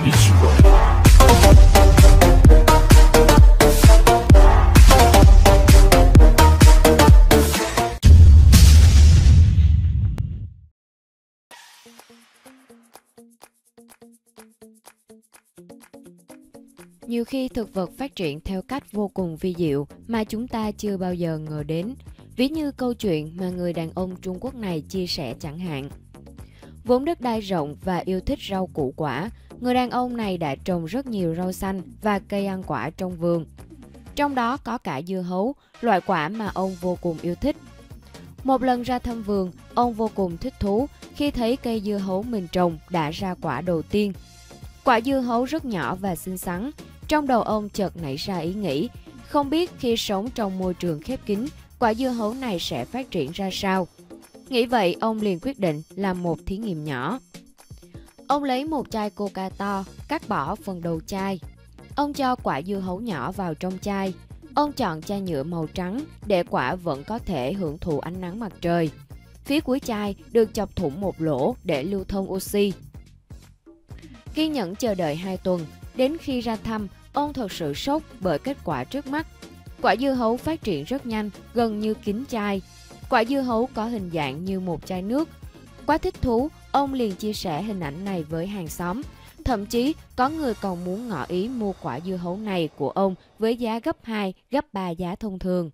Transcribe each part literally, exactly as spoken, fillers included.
Nhiều khi thực vật phát triển theo cách vô cùng vi diệu mà chúng ta chưa bao giờ ngờ đến, ví như câu chuyện mà người đàn ông Trung Quốc này chia sẻ chẳng hạn. Vốn đất đai rộng và yêu thích rau củ quả, người đàn ông này đã trồng rất nhiều rau xanh và cây ăn quả trong vườn. Trong đó có cả dưa hấu, loại quả mà ông vô cùng yêu thích. Một lần ra thăm vườn, ông vô cùng thích thú khi thấy cây dưa hấu mình trồng đã ra quả đầu tiên. Quả dưa hấu rất nhỏ và xinh xắn. Trong đầu ông chợt nảy ra ý nghĩ, không biết khi sống trong môi trường khép kín, quả dưa hấu này sẽ phát triển ra sao. Nghĩ vậy, ông liền quyết định làm một thí nghiệm nhỏ. Ông lấy một chai coca to, cắt bỏ phần đầu chai. Ông cho quả dưa hấu nhỏ vào trong chai. Ông chọn chai nhựa màu trắng để quả vẫn có thể hưởng thụ ánh nắng mặt trời. Phía cuối chai được chọc thủng một lỗ để lưu thông oxy. Kiên nhẫn chờ đợi hai tuần, đến khi ra thăm, ông thật sự sốc bởi kết quả trước mắt. Quả dưa hấu phát triển rất nhanh, gần như kín chai. Quả dưa hấu có hình dạng như một chai nước. Quá thích thú, ông liền chia sẻ hình ảnh này với hàng xóm. Thậm chí, có người còn muốn ngỏ ý mua quả dưa hấu này của ông với giá gấp hai, gấp ba giá thông thường.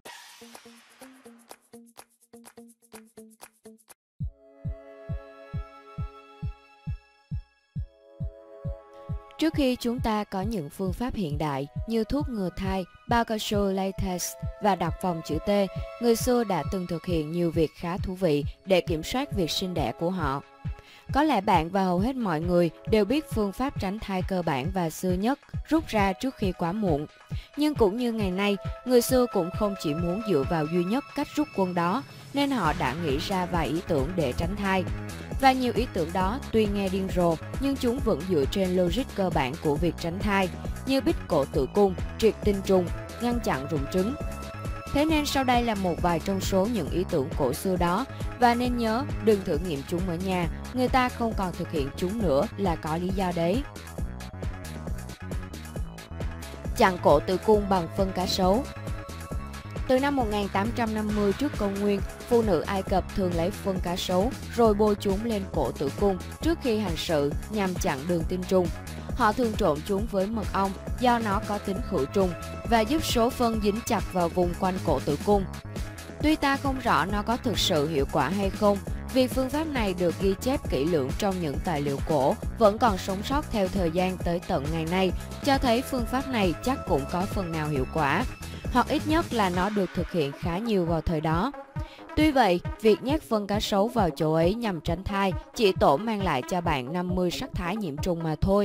Trước khi chúng ta có những phương pháp hiện đại như thuốc ngừa thai, bao cao su latex và đặt vòng chữ T, người xưa đã từng thực hiện nhiều việc khá thú vị để kiểm soát việc sinh đẻ của họ. Có lẽ bạn và hầu hết mọi người đều biết phương pháp tránh thai cơ bản và xưa nhất, rút ra trước khi quá muộn. Nhưng cũng như ngày nay, người xưa cũng không chỉ muốn dựa vào duy nhất cách rút quân đó, nên họ đã nghĩ ra vài ý tưởng để tránh thai. Và nhiều ý tưởng đó tuy nghe điên rồ, nhưng chúng vẫn dựa trên logic cơ bản của việc tránh thai, như bít cổ tử cung, triệt tinh trùng, ngăn chặn rụng trứng. Thế nên sau đây là một vài trong số những ý tưởng cổ xưa đó, và nên nhớ đừng thử nghiệm chúng ở nhà, người ta không còn thực hiện chúng nữa là có lý do đấy. Chặn cổ tử cung bằng phân cá sấu. Từ năm một nghìn tám trăm năm mươi trước công nguyên, phụ nữ Ai Cập thường lấy phân cá sấu rồi bôi chúng lên cổ tử cung trước khi hành sự nhằm chặn đường tinh trùng. Họ thường trộn chúng với mật ong do nó có tính khử trùng và giúp số phân dính chặt vào vùng quanh cổ tử cung. Tuy ta không rõ nó có thực sự hiệu quả hay không, vì phương pháp này được ghi chép kỹ lưỡng trong những tài liệu cổ, vẫn còn sống sót theo thời gian tới tận ngày nay, cho thấy phương pháp này chắc cũng có phần nào hiệu quả, hoặc ít nhất là nó được thực hiện khá nhiều vào thời đó. Tuy vậy, việc nhét phân cá sấu vào chỗ ấy nhằm tránh thai chỉ tổ mang lại cho bạn năm mươi sắc thái nhiễm trùng mà thôi.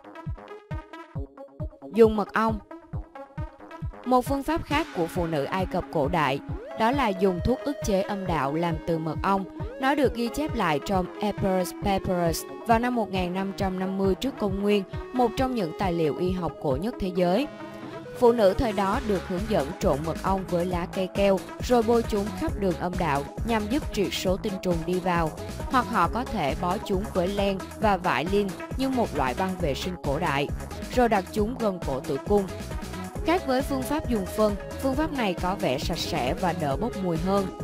Dùng mật ong. Một phương pháp khác của phụ nữ Ai Cập cổ đại, đó là dùng thuốc ức chế âm đạo làm từ mật ong. Nó được ghi chép lại trong Epirus Papyrus vào năm một nghìn năm trăm năm mươi trước công nguyên, một trong những tài liệu y học cổ nhất thế giới. Phụ nữ thời đó được hướng dẫn trộn mật ong với lá cây keo rồi bôi chúng khắp đường âm đạo nhằm giúp triệt số tinh trùng đi vào, hoặc họ có thể bó chúng với len và vải lin như một loại băng vệ sinh cổ đại, rồi đặt chúng gần cổ tử cung. Khác với phương pháp dùng phân, phương pháp này có vẻ sạch sẽ và đỡ bốc mùi hơn.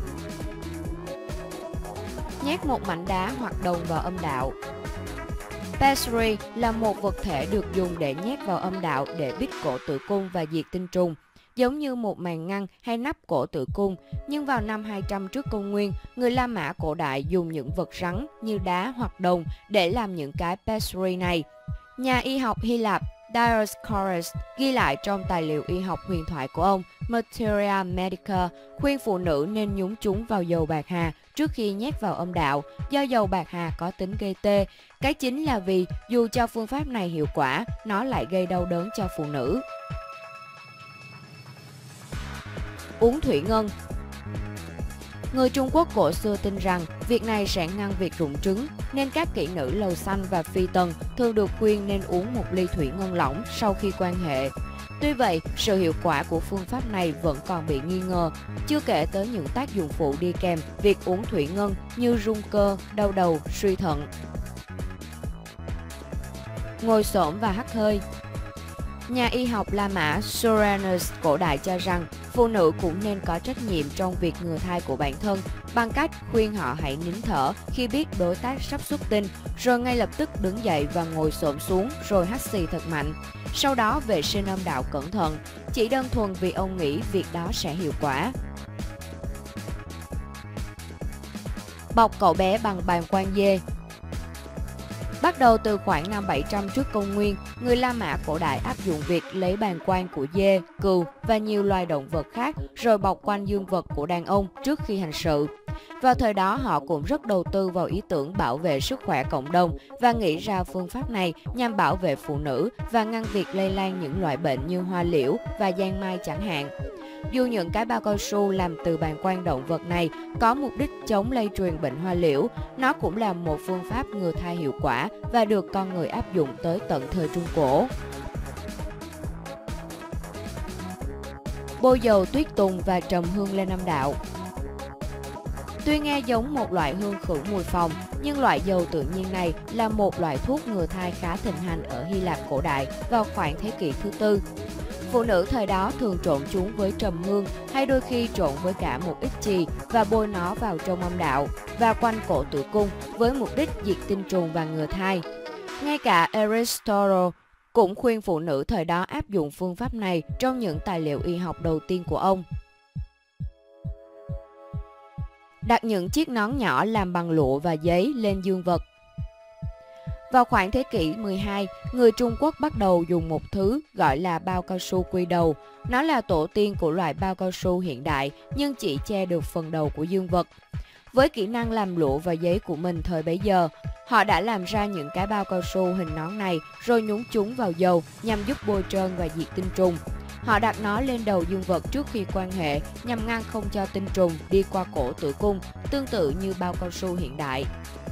Nhét một mảnh đá hoặc đồng vào âm đạo. Pessary là một vật thể được dùng để nhét vào âm đạo để bít cổ tử cung và diệt tinh trùng, giống như một màn ngăn hay nắp cổ tử cung. Nhưng vào năm hai trăm trước công nguyên, người La Mã cổ đại dùng những vật rắn như đá hoặc đồng để làm những cái pessary này. Nhà y học Hy Lạp Dioscorus ghi lại trong tài liệu y học huyền thoại của ông Materia Medica khuyên phụ nữ nên nhúng chúng vào dầu bạc hà trước khi nhét vào âm đạo, do dầu bạc hà có tính gây tê. Cái chính là vì dù cho phương pháp này hiệu quả, nó lại gây đau đớn cho phụ nữ. Uống thủy ngân. Người Trung Quốc cổ xưa tin rằng việc này sẽ ngăn việc rụng trứng, nên các kỹ nữ lầu xanh và phi tần thường được khuyên nên uống một ly thủy ngân lỏng sau khi quan hệ. Tuy vậy, sự hiệu quả của phương pháp này vẫn còn bị nghi ngờ, chưa kể tới những tác dụng phụ đi kèm việc uống thủy ngân như rung cơ, đau đầu, suy thận. ngồi xổm và hắt hơi. Nhà y học La Mã Soranus cổ đại cho rằng phụ nữ cũng nên có trách nhiệm trong việc ngừa thai của bản thân bằng cách khuyên họ hãy nín thở khi biết đối tác sắp xuất tinh, rồi ngay lập tức đứng dậy và ngồi xổm xuống rồi hắt xì thật mạnh. Sau đó vệ sinh âm đạo cẩn thận, chỉ đơn thuần vì ông nghĩ việc đó sẽ hiệu quả. Bọc cậu bé bằng bàng quang dê. Bắt đầu từ khoảng năm bảy trăm trước công nguyên, người La Mã cổ đại áp dụng việc lấy bàng quang của dê, cừu và nhiều loài động vật khác rồi bọc quanh dương vật của đàn ông trước khi hành sự. Vào thời đó họ cũng rất đầu tư vào ý tưởng bảo vệ sức khỏe cộng đồng và nghĩ ra phương pháp này nhằm bảo vệ phụ nữ và ngăn việc lây lan những loại bệnh như hoa liễu và giang mai chẳng hạn. Dù những cái bao cao su làm từ bàng quang động vật này có mục đích chống lây truyền bệnh hoa liễu, nó cũng là một phương pháp ngừa thai hiệu quả và được con người áp dụng tới tận thời Trung Cổ. Bôi dầu tuyết tùng và trầm hương lên âm đạo. Tuy nghe giống một loại hương khử mùi phòng, nhưng loại dầu tự nhiên này là một loại thuốc ngừa thai khá thịnh hành ở Hy Lạp cổ đại vào khoảng thế kỷ thứ tư. Phụ nữ thời đó thường trộn chúng với trầm hương hay đôi khi trộn với cả một ít chì và bôi nó vào trong âm đạo và quanh cổ tử cung với mục đích diệt tinh trùng và ngừa thai. Ngay cả Aristotle cũng khuyên phụ nữ thời đó áp dụng phương pháp này trong những tài liệu y học đầu tiên của ông. Đặt những chiếc nón nhỏ làm bằng lụa và giấy lên dương vật. Vào khoảng thế kỷ mười hai, người Trung Quốc bắt đầu dùng một thứ gọi là bao cao su quy đầu. Nó là tổ tiên của loại bao cao su hiện đại nhưng chỉ che được phần đầu của dương vật. Với kỹ năng làm lụa và giấy của mình thời bấy giờ, họ đã làm ra những cái bao cao su hình nón này rồi nhúng chúng vào dầu nhằm giúp bôi trơn và diệt tinh trùng. Họ đặt nó lên đầu dương vật trước khi quan hệ nhằm ngăn không cho tinh trùng đi qua cổ tử cung, tương tự như bao cao su hiện đại.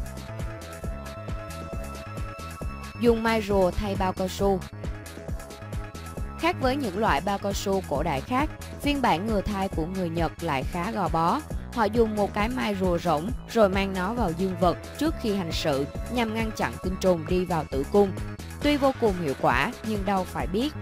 Dùng mai rùa thay bao cao su. Khác với những loại bao cao su cổ đại khác, phiên bản ngừa thai của người Nhật lại khá gò bó. Họ dùng một cái mai rùa rỗng rồi mang nó vào dương vật trước khi hành sự nhằm ngăn chặn tinh trùng đi vào tử cung. Tuy vô cùng hiệu quả nhưng đâu phải biết.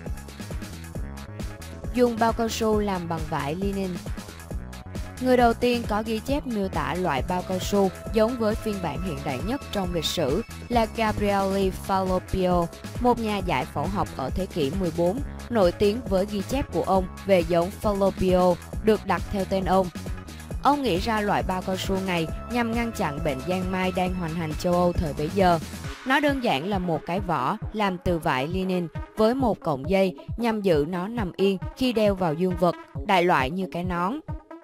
Dùng bao cao su làm bằng vải linen. Người đầu tiên có ghi chép miêu tả loại bao cao su giống với phiên bản hiện đại nhất trong lịch sử là Gabriele Falloppio, một nhà giải phẫu học ở thế kỷ mười bốn, nổi tiếng với ghi chép của ông về giống Falloppio được đặt theo tên ông. Ông nghĩ ra loại bao cao su này nhằm ngăn chặn bệnh giang mai đang hoành hành châu Âu thời bấy giờ. Nó đơn giản là một cái vỏ làm từ vải linen với một cọng dây nhằm giữ nó nằm yên khi đeo vào dương vật, đại loại như cái nón.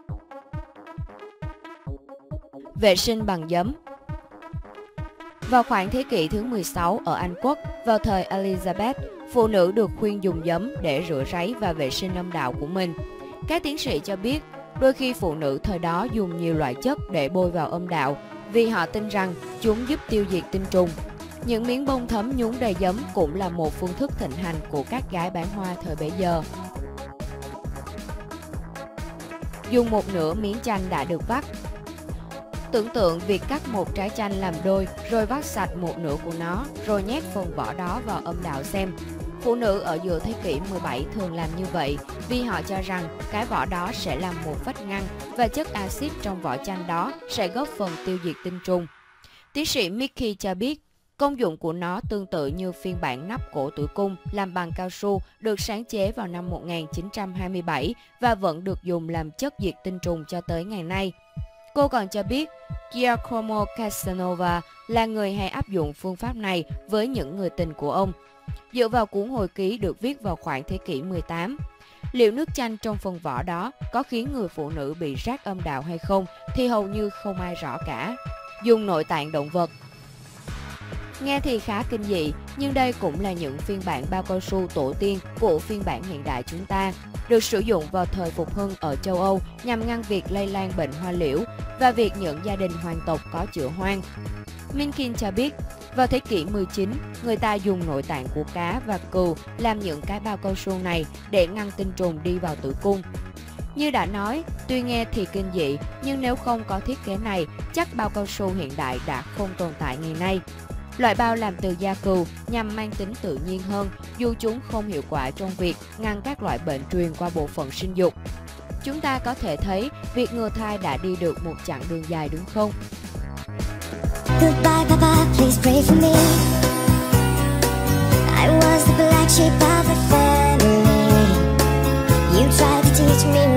Vệ sinh bằng giấm. Vào khoảng thế kỷ thứ mười sáu ở Anh Quốc, vào thời Elizabeth, phụ nữ được khuyên dùng giấm để rửa ráy và vệ sinh âm đạo của mình. Các tiến sĩ cho biết, đôi khi phụ nữ thời đó dùng nhiều loại chất để bôi vào âm đạo vì họ tin rằng chúng giúp tiêu diệt tinh trùng. Những miếng bông thấm nhúng đầy giấm cũng là một phương thức thịnh hành của các gái bán hoa thời bấy giờ. Dùng một nửa miếng chanh đã được vắt. Tưởng tượng việc cắt một trái chanh làm đôi rồi vắt sạch một nửa của nó rồi nhét phần vỏ đó vào âm đạo xem. Phụ nữ ở giữa thế kỷ mười bảy thường làm như vậy vì họ cho rằng cái vỏ đó sẽ làm một vách ngăn và chất axit trong vỏ chanh đó sẽ góp phần tiêu diệt tinh trùng. Tiến sĩ Mickey cho biết, công dụng của nó tương tự như phiên bản nắp cổ tử cung làm bằng cao su được sáng chế vào năm một nghìn chín trăm hai mươi bảy và vẫn được dùng làm chất diệt tinh trùng cho tới ngày nay. Cô còn cho biết, Giacomo Casanova là người hay áp dụng phương pháp này với những người tình của ông. Dựa vào cuốn hồi ký được viết vào khoảng thế kỷ mười tám, liệu nước chanh trong phần vỏ đó có khiến người phụ nữ bị rát âm đạo hay không thì hầu như không ai rõ cả. Dùng nội tạng động vật. Nghe thì khá kinh dị, nhưng đây cũng là những phiên bản bao cao su tổ tiên của phiên bản hiện đại chúng ta, được sử dụng vào thời phục hưng ở châu Âu nhằm ngăn việc lây lan bệnh hoa liễu và việc những gia đình hoàng tộc có chữa hoang. Minkin cho biết, vào thế kỷ mười chín, người ta dùng nội tạng của cá và cừu làm những cái bao cao su này để ngăn tinh trùng đi vào tử cung. Như đã nói, tuy nghe thì kinh dị, nhưng nếu không có thiết kế này, chắc bao cao su hiện đại đã không tồn tại ngày nay. Loại bao làm từ da cừu nhằm mang tính tự nhiên hơn, dù chúng không hiệu quả trong việc ngăn các loại bệnh truyền qua bộ phận sinh dục. Chúng ta có thể thấy việc ngừa thai đã đi được một chặng đường dài, đúng không? Goodbye, Papa, please pray for me. I was the black sheep of the family. You tried to teach me